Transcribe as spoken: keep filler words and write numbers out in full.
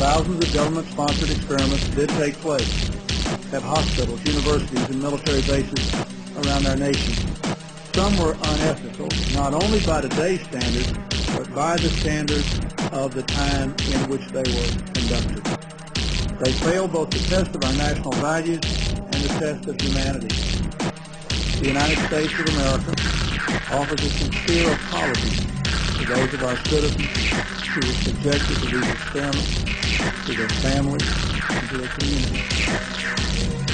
thousands of government-sponsored experiments did take place at hospitals, universities, and military bases around our nation. Some were unethical, not only by today's standards, but by the standards of the time in which they were conducted. They failed both the test of our national values and the test of humanity. The United States of America offers a sincere apology to those of our citizens who were subjected to these experiments, to their families, and to their communities.